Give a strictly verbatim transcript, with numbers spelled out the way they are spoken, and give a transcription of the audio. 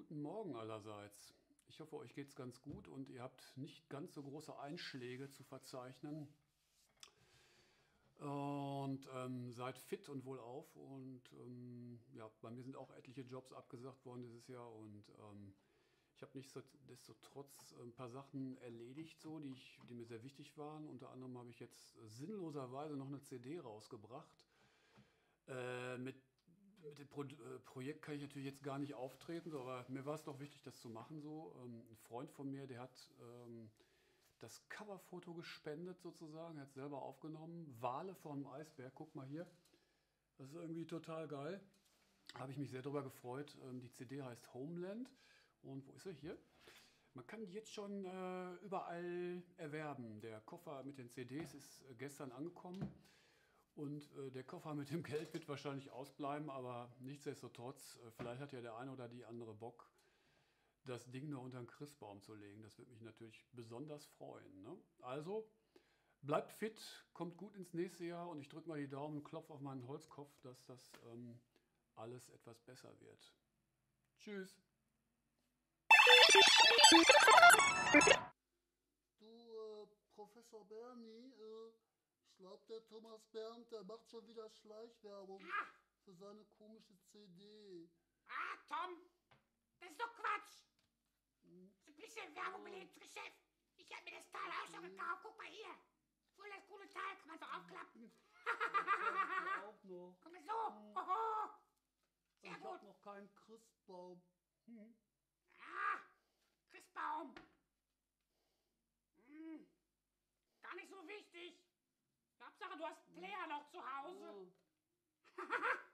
Guten Morgen allerseits. Ich hoffe, euch geht's ganz gut und ihr habt nicht ganz so große Einschläge zu verzeichnen. Und ähm, seid fit und wohlauf. Und ähm, ja, bei mir sind auch etliche Jobs abgesagt worden dieses Jahr. Und ähm, ich habe nichtsdestotrotz ein paar Sachen erledigt, so, die, ich, die mir sehr wichtig waren. Unter anderem habe ich jetzt sinnloserweise noch eine C D rausgebracht. Äh, mit, mit dem Pro äh, Projekt kann ich natürlich jetzt gar nicht auftreten, so, aber mir war es doch wichtig, das zu machen. So. Ähm, ein Freund von mir, der hat ähm, das Coverfoto gespendet sozusagen, er hat es selber aufgenommen. Wale vom Eisberg, guck mal hier. Das ist irgendwie total geil. Habe ich mich sehr darüber gefreut. Ähm, die C D heißt Homeland. Und wo ist er hier? Man kann die jetzt schon äh, überall erwerben. Der Koffer mit den C Ds ist äh, gestern angekommen. Und äh, der Koffer mit dem Geld wird wahrscheinlich ausbleiben, aber nichtsdestotrotz, äh, vielleicht hat ja der eine oder die andere Bock, das Ding noch unter den Christbaum zu legen. Das würde mich natürlich besonders freuen. Ne? Also, bleibt fit, kommt gut ins nächste Jahr und ich drücke mal die Daumen und klopfe auf meinen Holzkopf, dass das ähm, alles etwas besser wird. Tschüss. Du, äh, Professor Bernie, äh, ich glaube, der Thomas Bernd, der macht schon wieder Schleichwerbung Ah, für seine komische C D. ah, Tom, das ist doch Quatsch. So ein bisschen Werbung mit dem Geschäft. Ich hab mir das Teil auch schon gekauft. Guck mal hier. Voll das coole Teil, kann man so aufklappen. Ich auch noch. Guck mal so. Hoho. Sehr Ich hab gut. noch keinen Christbaum. Hm. Ah, Christbaum. Hm, gar nicht so wichtig. Hauptsache, du hast Player noch zu Hause. Ja.